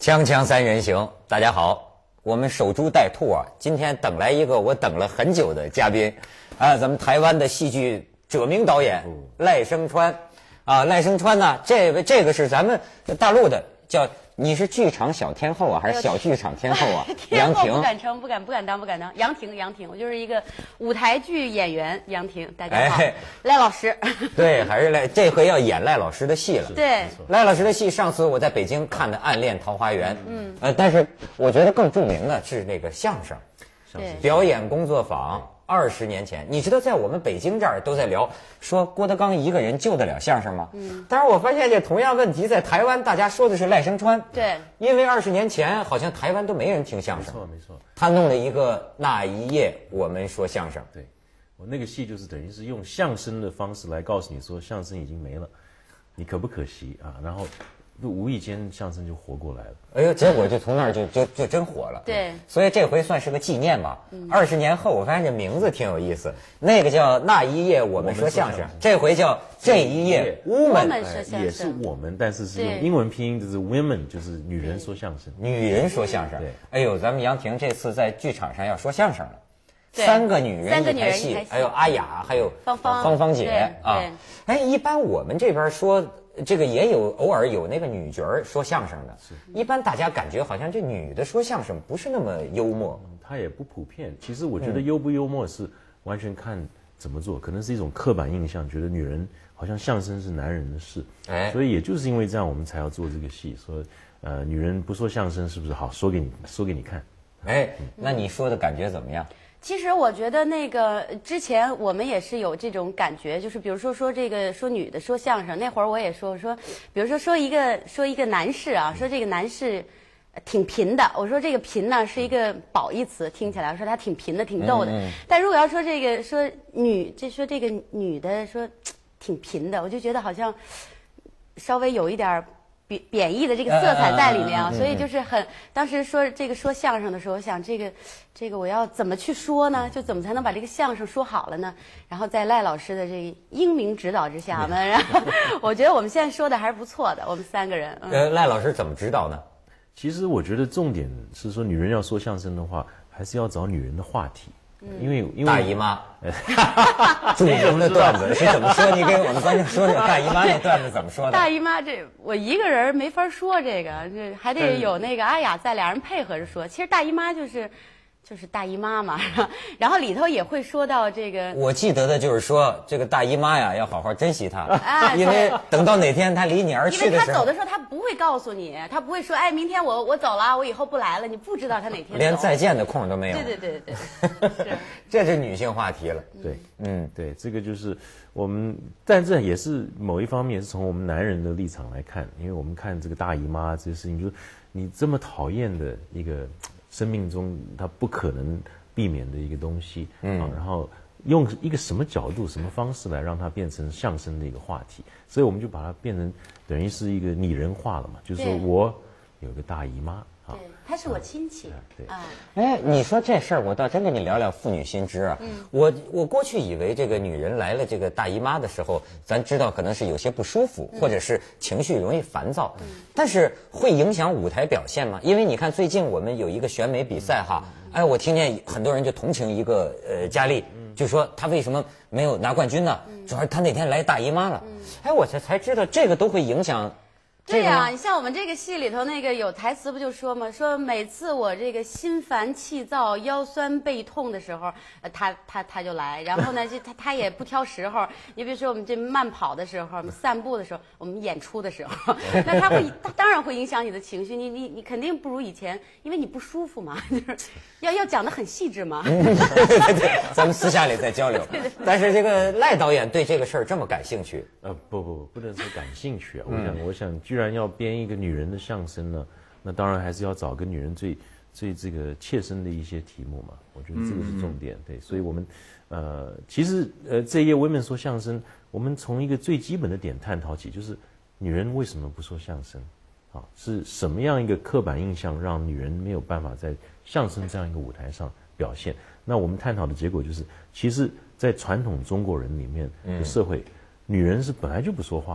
锵锵三人行，大家好，我们守株待兔啊，今天等来一个我等了很久的嘉宾，啊，咱们台湾的戏剧者名导演赖声川，啊，赖声川呢，这个是咱们大陆的，叫你是剧场小天后啊，还是小剧场天后啊？ 天后杨婷不敢称，不敢当。杨婷，我就是一个舞台剧演员杨婷，大家好，赖老师。 对，还是赖，这回要演赖老师的戏了。 对， 赖老师的戏，上次我在北京看的《暗恋桃花源》，但是我觉得更著名的是那个相声，表演工作坊。20年前，你知道在我们北京这儿都在聊说郭德纲一个人救得了相声吗？但是我发现这同样问题在台湾，大家说的是赖声川。 对， 因为20年前好像台湾都没人听相声。 没错。他弄了一个那一夜我们说相声。 对，我那个戏就是等于是用相声的方式来告诉你说相声已经没了，你可不可惜啊？然后无意间相声就活过来了。 哎呦，结果就从那儿就真火了。 对， 所以这回算是个纪念吧。20年后，我发现这名字挺有意思。那个叫那一夜我们说相声，这回叫这一夜 woman， 也是我们，但是是用英文拼音，就是 women， 就是女人说相声。 女人说相声。 对， 哎呦，咱们杨婷这次在剧场上要说相声了。3个女人一台戏，还有阿雅，还有芳姐啊。哎，一般我们这边说。这个也有偶尔有那个女角儿说相声的，一般大家感觉好像这女的说相声不是那么幽默， 她也不普遍。其实我觉得幽不幽默是完全看怎么做，可能是一种刻板印象，觉得女人好像相声是男人的事，所以也就是因为这样，我们才要做这个戏，说女人不说相声是不是好？说给你看。 哎，那你说的感觉怎么样？ 其实我觉得那个之前我们也是有这种感觉，就是比如说这个说女的说相声那会儿我也说，比如说一个男士啊，说这个男士挺贫的，我说这个贫呢是一个褒义词，听起来说他挺贫的，挺逗的。但如果要说这个说这个女的说挺贫的，我就觉得好像稍微有一点贬义的这个色彩在里面啊，所以就是当时说这个说相声的时候，我想这个我要怎么去说呢？就怎么才能把这个相声说好了呢？然后在赖老师的这个英明指导之下，然后我觉得我们现在说的还是不错的，我们3个人。 赖老师怎么指导呢？ 其实我觉得重点是说，女人要说相声的话，还是要找女人的话题。因为大姨妈著名的段子是怎么说？你给我们观众说说大姨妈那段子怎么说的？ 大姨妈我一个人没法说这还得有那个阿雅在，俩人配合着说。其实大姨妈就是大姨妈嘛，然后里头也会说到这个。我记得的就是说，这个大姨妈呀，要好好珍惜她，因为等到哪天她离你而去的时候， 因为她走的时候，她不会告诉你，她不会说，哎，明天我走了，我以后不来了，你不知道她哪天走。 连再见的空都没有。 对， 这是女性话题了。 对，对，这个就是我们，但这也是某一方面是从我们男人的立场来看，因为我们看这个大姨妈这些事情，就是你这么讨厌的一个。生命中它不可能避免的一个东西，然后用一个什么角度、什么方式来让它变成相声的一个话题，所以我们就把它变成等于是一个拟人化了嘛，就是说我有个大姨妈啊，她是我亲戚， 对啊， 哎，你说这事儿，我倒真跟你聊聊妇女心知啊。我过去以为这个女人来了这个大姨妈的时候，咱知道可能是有些不舒服，或者是情绪容易烦躁，但是会影响舞台表现吗？因为你看最近我们有一个选美比赛哈，哎，我听见很多人就同情一个佳丽，就说她为什么没有拿冠军呢？主要是她那天来大姨妈了，哎，我才知道这个都会影响。 对呀，你像我们这个戏里头那个有台词不就说嘛，说每次我这个心烦气躁、腰酸背痛的时候，他就来，然后呢，他也不挑时候。你比如说我们这慢跑的时候，我们散步的时候，我们演出的时候，那他当然会影响你的情绪，你肯定不如以前，因为你不舒服嘛，就是要讲得很细致嘛。 对，咱们私下里再交流。但是这个赖导演对这个事儿这么感兴趣？ 不能说感兴趣啊，我想居然要编一个女人的相声呢，那当然还是要找个女人最这个切身的一些题目嘛，我觉得这个是重点。对，所以我们其实这一页 women 说相声，我们从一个最基本的点探讨起，就是女人为什么不说相声啊？是什么样一个刻板印象让女人没有办法在相声这样一个舞台上表现？那我们探讨的结果就是，其实在传统中国人里面的社会，女人是本来就不说话的。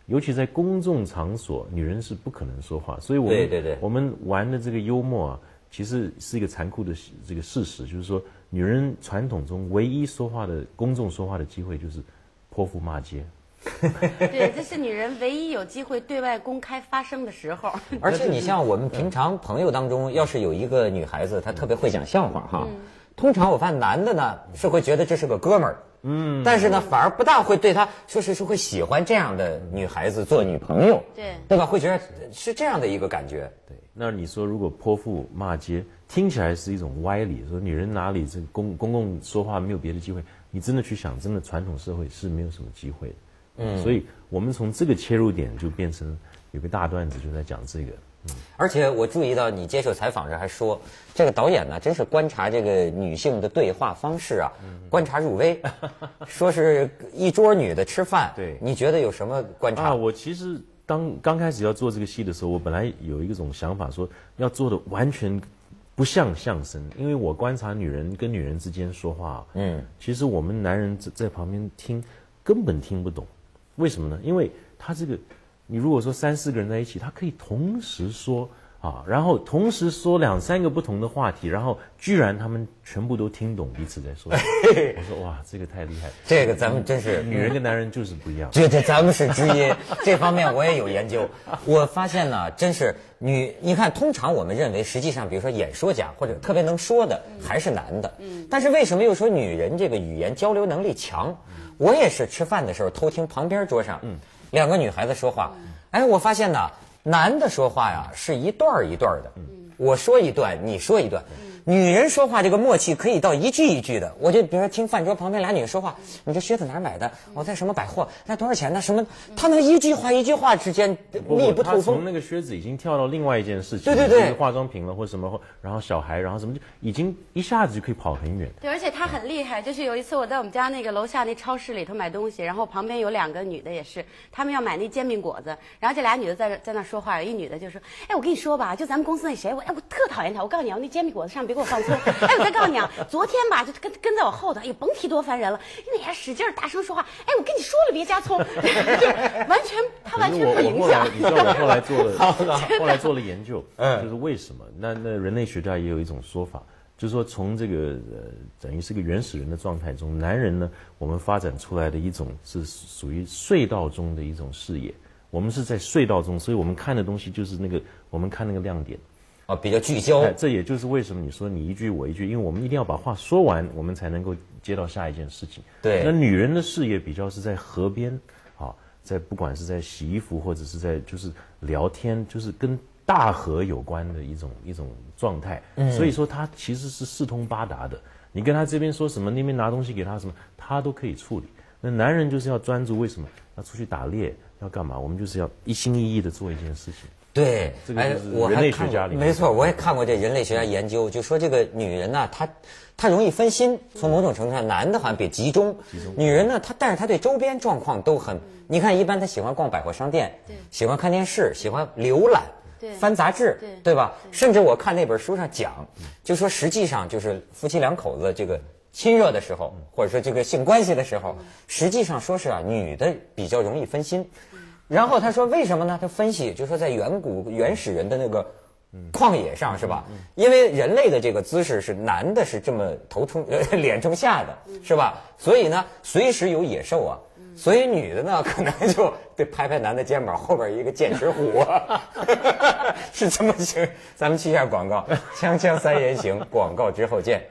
尤其在公众场所，女人是不可能说话。所以我们玩的这个幽默啊，其实是一个残酷的这个事实，就是说，女人传统中唯一公众说话的机会就是泼妇骂街。 对，这是女人唯一有机会对外公开发声的时候。 而且你像我们平常朋友当中，要是有一个女孩子，她特别会讲笑话哈，通常我发现男的呢是会觉得这是个哥们儿，但是呢反而不大会对她说是会喜欢这样的女孩子做女朋友，对吧？会觉得是这样的一个感觉。 对，那你说如果泼妇骂街，听起来是一种歪理，说女人哪里这个公共说话没有别的机会？你真的去想，真的传统社会是没有什么机会的。所以我们从这个切入点就变成有个大段子就在讲这个。 而且我注意到你接受采访时还说，这个导演呢真是观察这个女性的对话方式啊，观察入微。说是一桌女的吃饭， 对， 你觉得有什么观察？ 我其实刚开始要做这个戏的时候，我本来有一种想法，说要做的完全不像相声，因为我观察女人跟女人之间说话，其实我们男人在旁边听根本听不懂。为什么呢？因为他这个，你如果说3、4个人在一起，他可以同时说啊，然后同时说2、3个不同的话题，然后居然他们全部都听懂彼此在说什么。我说哇，这个太厉害了。 这个咱们真是女人跟男人就是不一样。 这咱们是知音，这方面我也有研究。我发现呢，真是你看，通常我们认为，实际上比如说演说家或者特别能说的还是男的，但是为什么又说女人这个语言交流能力强？我也是吃饭的时候偷听旁边桌上2个女孩子说话，哎，我发现呢，男的说话呀是一段一段的，我说一段，你说一段。女人说话这个默契可以到一句一句的。我就比如说听饭桌旁边俩女人说话，你这靴子哪儿买的？我在什么百货？那多少钱呢？什么？她能一句话一句话之间密不透风。 从那个靴子已经跳到另外一件事情， 对， 就是化妆品了或什么，然后小孩，然后什么，就已经一下子就可以跑很远。 对，而且她很厉害。就是有一次我在我们家那个楼下那超市里头买东西，然后旁边有2个女的也是，她们要买那煎饼果子，然后这俩女的在那说话，有一女的就说：“哎，我跟你说吧，就咱们公司那谁，我特讨厌他。我告诉你啊，那煎饼果子上别给我放葱。哎，我再告诉你啊，昨天吧就跟在我后头，哎呦，甭提多烦人了。那还使劲大声说话，哎，我跟你说了别加葱，他完全不影响。 你知道我后来做了研究，就是为什么？那人类学家也有一种说法，就是说从这个等于是个原始人的状态中，男人呢，我们发展出来的一种是属于隧道中的一种视野。我们是在隧道中，所以我们看的东西就是我们看那个亮点。 比较聚焦。 这也就是为什么你说你一句我一句，因为我们一定要把话说完，我们才能够接到下一件事情。 对。 那女人的视野比较是在河边，在不管是在洗衣服或者是在就是聊天，就是跟大河有关的一种状态。所以说她其实是四通八达的。你跟她这边说什么，那边拿东西给她什么，她都可以处理。那男人就是要专注，为什么？要出去打猎，要干嘛？我们就是要一心一意的做一件事情。 对， 这个就是人类学家里面没错，我也看过这人类学家研究，就说这个女人呢，她容易分心，从某种程度上，男的好像比较集中，女人呢，但是她对周边状况都很，你看一般她喜欢逛百货商店，喜欢看电视，喜欢浏览，翻杂志，对吧？甚至我看那本书上讲，就说实际上就是夫妻2口子这个亲热的时候，或者说这个性关系的时候，实际上说是女的比较容易分心。然后他说为什么呢？他分析就说在原始人的那个旷野上是吧？因为人类的这个姿势是男的是这么脸冲下的是吧？所以呢随时有野兽啊，所以女的呢可能就得拍拍男的肩膀，后边一个剑齿虎啊，是这么行。咱们去一下广告，锵锵三人行，广告之后见。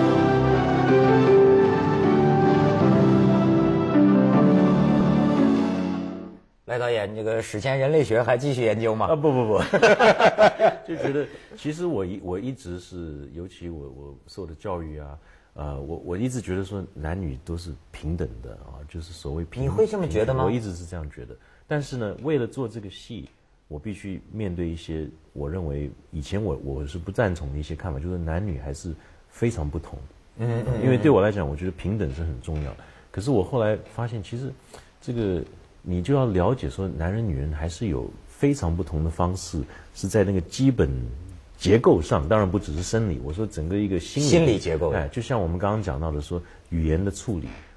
赖导演，这个史前人类学还继续研究吗？ 不，就觉得其实我一直是，尤其我受的教育啊，我一直觉得说男女都是平等的啊，就是所谓平等。 你会这么觉得吗？ 我一直是这样觉得。但是呢，为了做这个戏，我必须面对一些我认为以前我是不赞同的一些看法，就是男女还是非常不同。因为对我来讲，我觉得平等是很重要的。可是我后来发现，其实这个。你就要了解说，男人女人还是有非常不同的方式，是在那个基本结构上，当然不只是生理，我说整个一个心理结构， 就像我们刚刚讲到的说，语言的处理，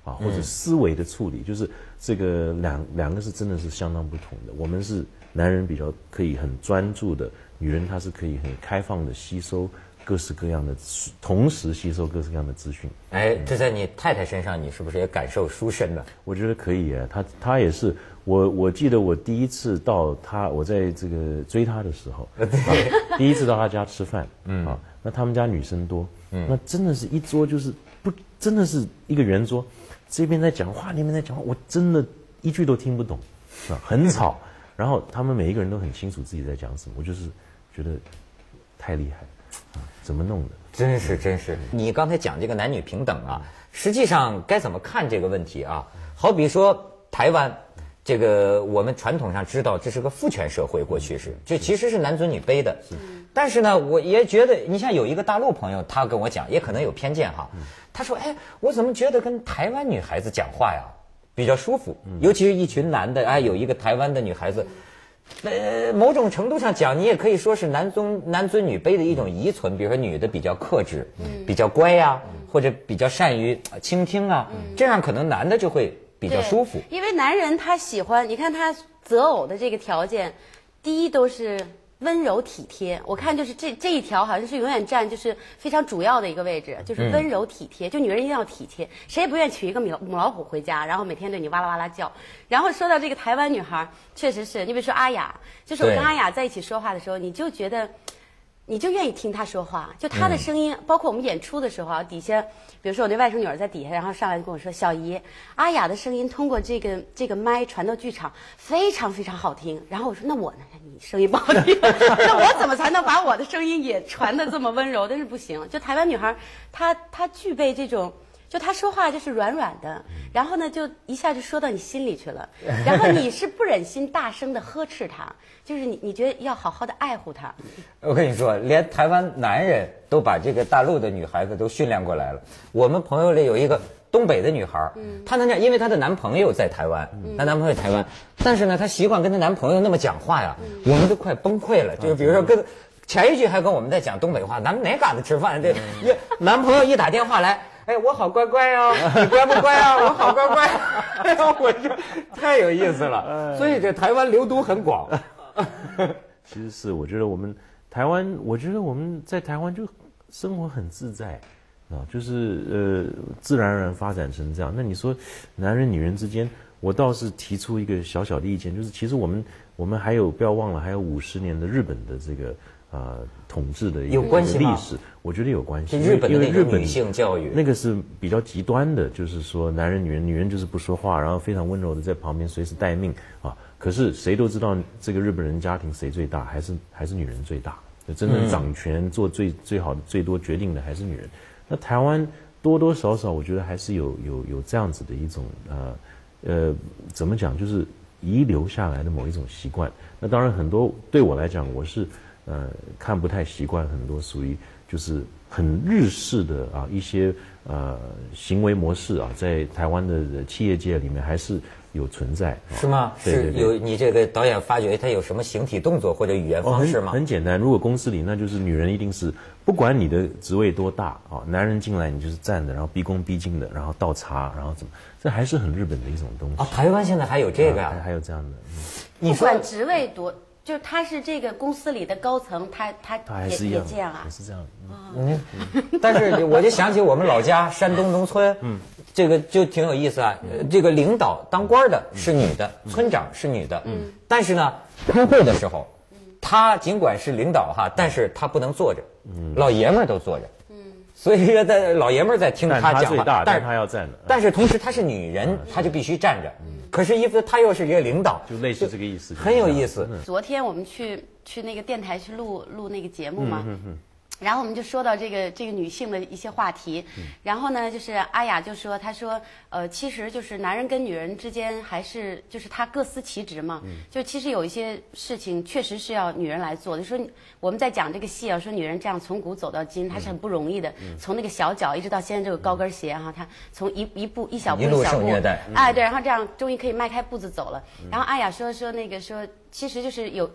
啊，或者思维的处理，就是这个两个是真的是相当不同的。我们是男人比较可以很专注的，女人她是可以很开放的吸收各式各样的，同时吸收各式各样的资讯。 哎，这在你太太身上，你是不是也感受殊深呢？ 我觉得可以啊，她也是。我记得我第一次到我在这个追她的时候，第一次到她家吃饭，啊，那他们家女生多，那真的是一桌就是真的是一个圆桌，这边在讲话，那边在讲话，我真的一句都听不懂，啊，很吵。然后他们每一个人都很清楚自己在讲什么，我就是觉得太厉害了，怎么弄的？ 真是，你刚才讲这个男女平等啊，实际上该怎么看这个问题啊？好比说台湾。这个我们传统上知道这是个父权社会，过去是，这其实是男尊女卑的。但是呢，我也觉得，你像有一个大陆朋友，他跟我讲，也可能有偏见哈。他说：“哎，我怎么觉得跟台湾女孩子讲话呀比较舒服？尤其是一群男的，哎，有一个台湾的女孩子，某种程度上讲，你也可以说是男尊女卑的一种遗存。比如说女的比较克制，比较乖呀，或者比较善于倾听啊，这样可能男的就会。”比较舒服， 因为男人他喜欢，你看他择偶的这个条件，第一都是温柔体贴。我看就是这一条好像是永远占就是非常主要的一个位置，就是温柔体贴。就女人一定要体贴，谁也不愿意娶一个母老虎回家，然后每天对你哇啦哇啦叫。然后说到这个台湾女孩，确实是你比如说阿雅，就是我跟阿雅在一起说话的时候，你就觉得。你就愿意听她说话，就她的声音，包括我们演出的时候啊，底下，比如说我那外甥女儿在底下，然后上来就跟我说：“小姨，阿雅的声音通过这个麦传到剧场，非常非常好听。”然后我说：“那我呢？你声音不好听，那我怎么才能把我的声音也传得这么温柔？但是不行，就台湾女孩，她具备这种。”就他说话就是软软的，然后呢，就一下就说到你心里去了，然后你是不忍心大声的呵斥他，就是你觉得要好好的爱护他。 我跟你说，连台湾男人都把这个大陆的女孩子都训练过来了。我们朋友里有一个东北的女孩，她能讲，因为她的男朋友在台湾，她男朋友在台湾，但是呢，她习惯跟她男朋友那么讲话呀，我们都快崩溃了。就是比如说前一句还跟我们在讲东北话，咱们哪嘎子吃饭？这男朋友一打电话来。哎，我好乖乖哦，你乖不乖啊？我好乖乖，哎呦，我这太有意思了。所以这台湾流毒很广。 其实是，我觉得我们台湾，我觉得我们在台湾就生活很自在啊，就是自然而然发展成这样。那你说男人女人之间，我倒是提出一个小小的意见，就是其实我们还有不要忘了，还有50年的日本的这个。统治的一个历史，我觉得有关系。 日本的那个女性教育， 那个是比较极端的，就是说男人女人，女人就是不说话，然后非常温柔的在旁边随时待命啊。可是谁都知道，这个日本人家庭谁最大，还是女人最大。真正掌权做最好的最多决定的还是女人。那台湾多多少少，我觉得还是有这样子的一种怎么讲，就是遗留下来的某一种习惯。那当然很多对我来讲，我是。看不太习惯很多属于就是很日式的啊一些行为模式啊，在台湾的企业界里面还是有存在。 是吗？是有你这个导演发觉他有什么形体动作或者语言方式吗？ 很简单，如果公司里那就是女人一定是不管你的职位多大啊，男人进来你就是站的，然后毕恭毕敬的，然后倒茶，然后怎么，这还是很日本的一种东西。 啊，台湾现在还有这个还有这样的。 不管职位多。就是他是这个公司里的高层，他也这样啊， 也是这样。 但是我就想起我们老家山东农村，这个就挺有意思啊。这个领导当官的是女的，村长是女的，但是呢，开会的时候，他尽管是领导哈，但是他不能坐着，老爷们儿都坐着。所以说，老爷们儿在听他讲话， 但是他要站着。 但是同时他是女人，他就必须站着。可是，他又是一个领导， 就类似这个意思， 很有意思。 昨天我们去那个电台去录那个节目嘛，然后我们就说到这个女性的一些话题，然后呢，就是阿雅就说，她说，其实就是男人跟女人之间还是就是他各司其职嘛，就其实有一些事情确实是要女人来做的。说我们在讲这个戏啊，说女人这样从古走到今，她是很不容易的，从那个小脚一直到现在这个高跟鞋哈，她从一小步受虐待， 哎对，然后这样终于可以迈开步子走了。然后阿雅说其实就是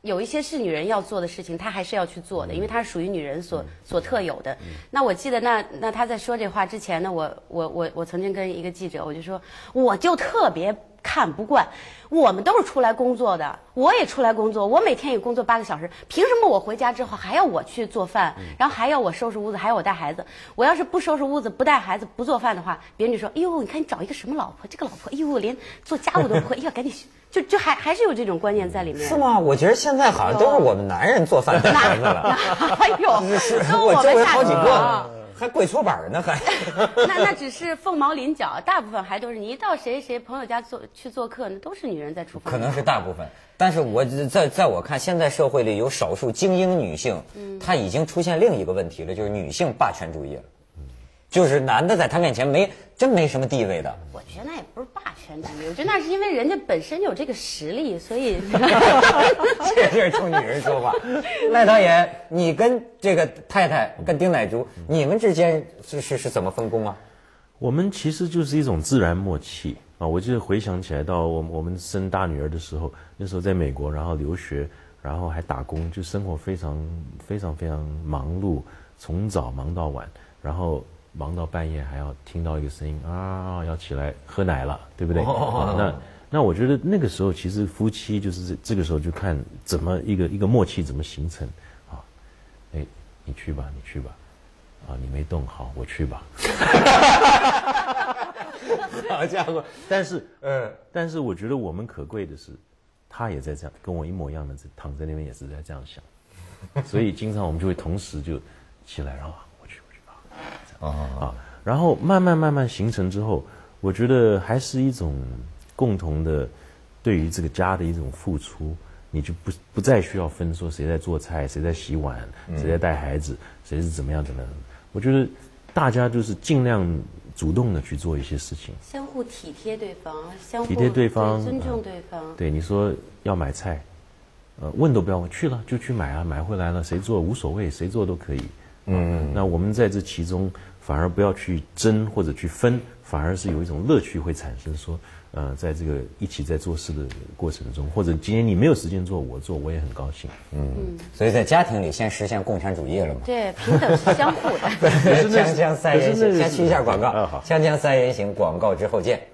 有一些是女人要做的事情，她还是要去做的，因为它是属于女人所特有的。那我记得那他在说这话之前呢，我曾经跟一个记者我就说，我就特别看不惯，我们都是出来工作的，我也出来工作，我每天也工作8个小时，凭什么我回家之后还要我去做饭，然后还要我收拾屋子，还要我带孩子？我要是不收拾屋子、不带孩子、不做饭的话，别人就说，哎呦，你看你找一个什么老婆？这个老婆，哎呦，连做家务都不会，哎呀，赶紧就还是有这种观念在里面。 是吗？我觉得现在好像都是我们男人做饭带孩子了。 哎呦， 我周围好几个。还跪搓板呢，还那只是凤毛麟角，大部分还都是你一到谁朋友家去做客，那都是女人在厨房。 可能是大部分，但是我在我看，现在社会里有少数精英女性，她已经出现另一个问题了，就是女性霸权主义了。就是男的在她面前真没什么地位的。 我觉得那也不是霸权主义，我觉得那是因为人家本身有这个实力，所以这是冲女人说话。赖导演，你跟这个太太跟丁乃竺，你们之间是怎么分工啊？ 我们其实就是一种自然默契啊！我记得回想起来，到我们生大女儿的时候，那时候在美国，然后留学，然后还打工，就生活非常忙碌，从早忙到晚，然后忙到半夜还要听到一个声音啊，要起来喝奶了，对不对？那我觉得那个时候其实夫妻就是这个时候就看怎么一个默契怎么形成啊？哎，你去吧，啊，你没动好，我去吧。 好家伙！ 但是我觉得我们可贵的是，他也在这样跟我一模一样的躺在那边也是在这样想，所以经常我们就会同时就起来，然后我去啊，然后慢慢形成之后，我觉得还是一种共同的对于这个家的一种付出，你就不再需要分说谁在做菜，谁在洗碗，谁在带孩子，谁是怎么样。我觉得大家就是尽量主动的去做一些事情， 相互体贴对方，相互体贴对方， 尊重对方。 对，你说要买菜，问都不要问，去了就去买啊，买回来了谁做无所谓，谁做都可以。那我们在这其中反而不要去争或者去分，反而是有一种乐趣会产生说。在这个一起在做事的过程中，或者今天你没有时间做，我做，我也很高兴。 所以在家庭里先实现共产主义了嘛？ 对，平等是相互的。 锵锵三人行，先去一下广告。 好， 锵锵三人行，广告之后见。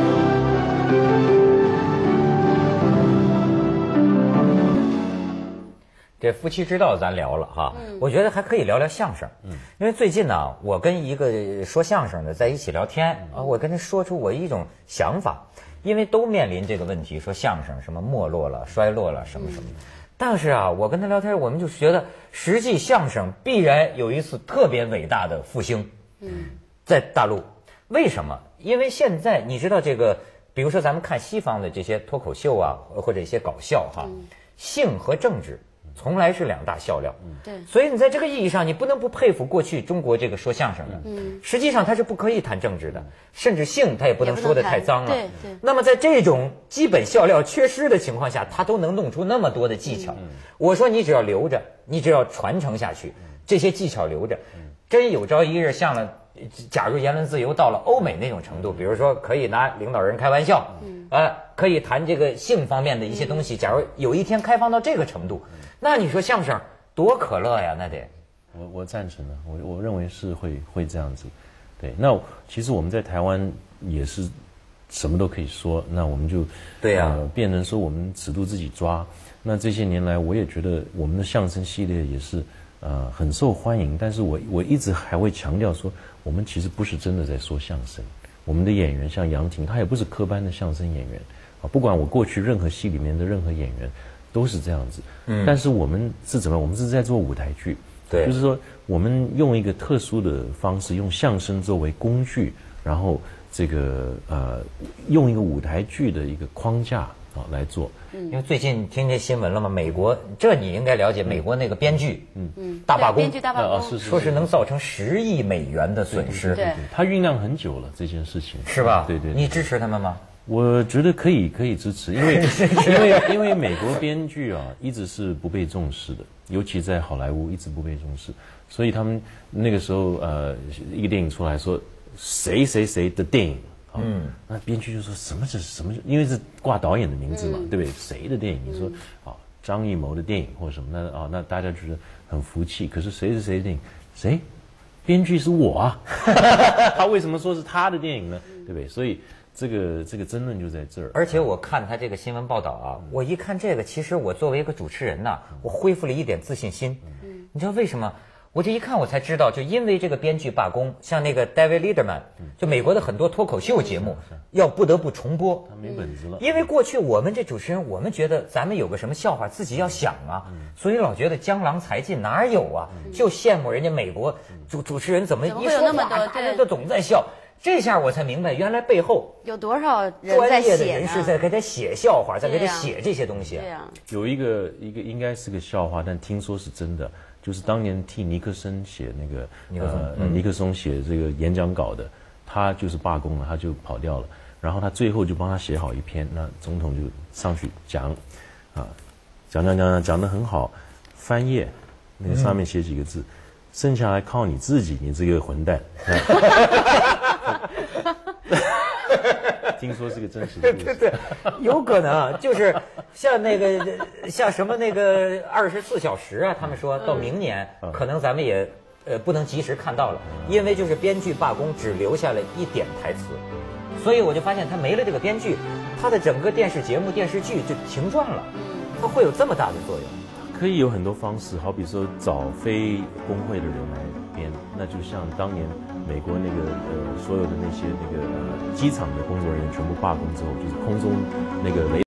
这夫妻之道咱聊了哈，我觉得还可以聊聊相声。因为最近呢，我跟一个说相声的在一起聊天啊，我跟他说出我一种想法，因为都面临这个问题，说相声什么没落了、衰落了什么什么。但是啊，我跟他聊天，我们就觉得实际相声必然有一次特别伟大的复兴。在大陆，为什么？因为现在你知道这个，比如说咱们看西方的这些脱口秀啊，或者一些搞笑哈，性和政治从来是两大笑料。 对， 所以你在这个意义上，你不能不佩服过去中国这个说相声的。实际上他是不可以谈政治的，甚至性他也不能说得太脏了。 对。 那么在这种基本笑料缺失的情况下，他都能弄出那么多的技巧。我说你只要留着，你只要传承下去，这些技巧留着，真有朝一日像了。假如言论自由到了欧美那种程度，比如说可以拿领导人开玩笑，可以谈这个性方面的一些东西。假如有一天开放到这个程度，那你说相声多可乐呀？那得， 我赞成的，我认为是会这样子。对，那其实我们在台湾也是什么都可以说，那我们就对呀， 变成说我们尺度自己抓。那这些年来，我也觉得我们的相声系列也是很受欢迎，但是我一直还会强调说，我们其实不是真的在说相声。我们的演员像杨婷，她也不是科班的相声演员啊。不管我过去任何戏里面的任何演员，都是这样子。但是我们是怎么样？我们是在做舞台剧。 对， 就是说我们用一个特殊的方式，用相声作为工具，然后这个用一个舞台剧的一个框架来做。 因为最近听见新闻了吗？美国，这你应该了解，美国那个编剧，大罢工， 编剧大罢工， 说是能造成10亿美元的损失。 对， 他酝酿很久了这件事情， 是吧？ 对， 你支持他们吗？ 我觉得可以支持，因为美国编剧一直是不被重视的，尤其在好莱坞一直不被重视，所以他们那个时候一个电影出来说谁的电影。那编剧就说什么，因为是挂导演的名字嘛，对不对？谁的电影？你说张艺谋的电影或者什么，那大家觉得很服气。可是谁是谁的电影？谁？编剧是我啊，他为什么说是他的电影呢？对不对？所以这个争论就在这儿。 而且我看他这个新闻报道啊，我一看这个，其实我作为一个主持人呐，我恢复了一点自信心。你知道为什么？我这一看我才知道，就因为这个编剧罢工，像那个 David Letterman，就美国的很多脱口秀节目要不得不重播， 他没本子了。 因为过去我们这主持人，我们觉得咱们有个什么笑话自己要想啊，所以老觉得江郎才尽，哪有啊？就羡慕人家美国主持人怎么一说话大家都总在笑。这下我才明白，原来背后有多少人在专业的写人士在给他写笑话，在给他写这些东西。 对呀， 有一个应该是个笑话，但听说是真的。就是当年替尼克松写那个尼克松写这个演讲稿的，他就是罢工了，他就跑掉了。然后他最后就帮他写好一篇，那总统就上去讲，讲得很好，翻页，那个上面写几个字，剩下来靠你自己，你这个混蛋。听说是个真实的故事。 对，有可能啊，就是像那个像什么那个24小时啊，他们说到明年可能咱们也不能及时看到了，因为就是编剧罢工只留下了一点台词，所以我就发现他没了这个编剧，他的整个电视节目电视剧就停转了，它会有这么大的作用。 可以有很多方式，好比说找非工会的人来编，那就像当年美国那个所有的那些机场的工作人员全部罢工之后，就是空中那个雷